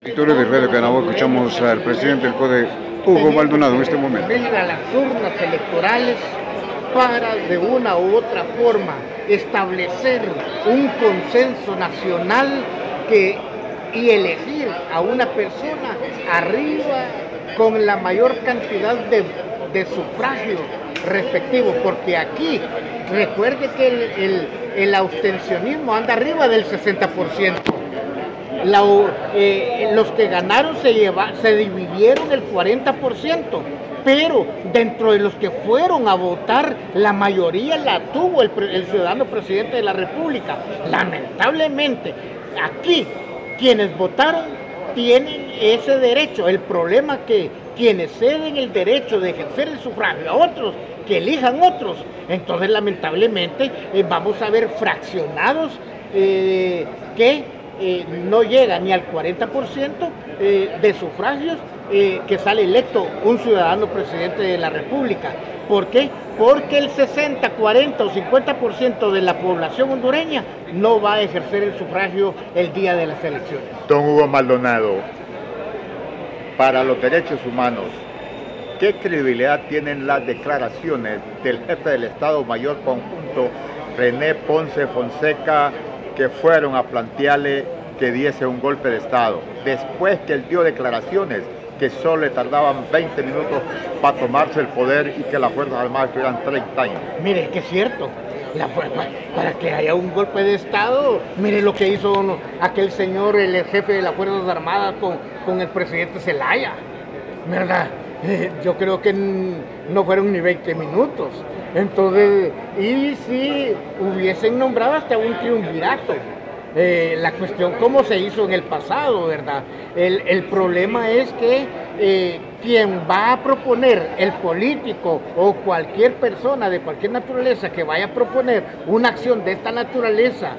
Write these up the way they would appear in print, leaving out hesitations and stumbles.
Victoria de Radio Canabo, escuchamos al presidente del CODE, Hugo Maldonado, en este momento. Ir a las urnas electorales para de una u otra forma establecer un consenso nacional y elegir a una persona arriba con la mayor cantidad de sufragios respectivos, porque aquí recuerde que el abstencionismo anda arriba del 60%. Los que ganaron se dividieron el 40%, pero dentro de los que fueron a votar, la mayoría la tuvo el ciudadano presidente de la República. Lamentablemente, aquí quienes votaron tienen ese derecho. El problema es que quienes ceden el derecho de ejercer el sufragio a otros, que elijan otros, entonces lamentablemente vamos a ver fraccionados que no llega ni al 40% de sufragios que sale electo un ciudadano presidente de la República. ¿Por qué? Porque el 60, 40 o 50% de la población hondureña no va a ejercer el sufragio el día de las elecciones. Don Hugo Maldonado, para los derechos humanos, ¿qué credibilidad tienen las declaraciones del jefe del Estado Mayor Conjunto, René Ponce Fonseca, que fueron a plantearle que diese un golpe de Estado, después que él dio declaraciones que solo le tardaban 20 minutos para tomarse el poder y que las Fuerzas Armadas estuvieran 30 años? Mire, que es cierto, para que haya un golpe de Estado, mire lo que hizo aquel señor, el jefe de las Fuerzas Armadas con el presidente Zelaya, ¿verdad? Yo creo que no fueron ni 20 minutos. Entonces, y si hubiesen nombrado hasta un triunvirato, la cuestión cómo se hizo en el pasado, ¿verdad? El problema es que quien va a proponer, el político o cualquier persona de cualquier naturaleza que vaya a proponer una acción de esta naturaleza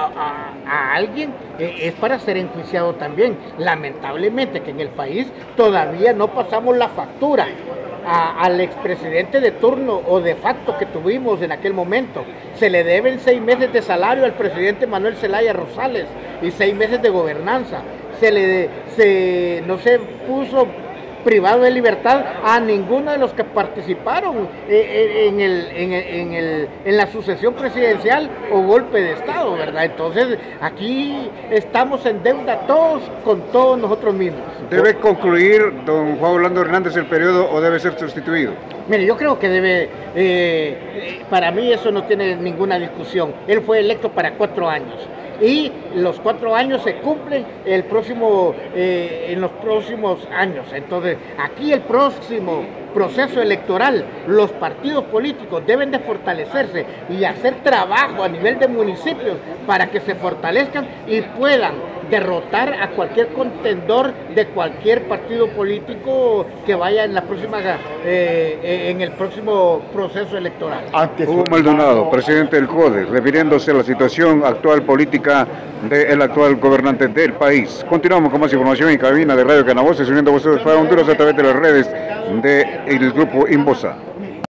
a alguien, es para ser enjuiciado también. Lamentablemente que en el país todavía no pasamos la factura al expresidente de turno o de facto que tuvimos en aquel momento. Se le deben 6 meses de salario al presidente Manuel Zelaya Rosales y 6 meses de gobernanza. No se puso privado de libertad a ninguno de los que participaron en la sucesión presidencial o golpe de Estado, ¿verdad? Entonces aquí estamos en deuda todos con todos nosotros mismos. ¿Debe concluir don Juan Orlando Hernández el periodo o debe ser sustituido? Mire, yo creo que debe, para mí eso no tiene ninguna discusión. Él fue electo para 4 años. Y los 4 años se cumplen en los próximos años. Entonces, aquí el próximo proceso electoral, los partidos políticos deben de fortalecerse y hacer trabajo a nivel de municipios para que se fortalezcan y puedan derrotar a cualquier contendor de cualquier partido político que vaya en el próximo proceso electoral. Hugo Maldonado, presidente del CODE, refiriéndose a la situación actual política del actual gobernante del país. Continuamos con más información en cabina de Radio Canabo, uniendo a vosotros para Honduras a través de las redes del grupo Inbosa.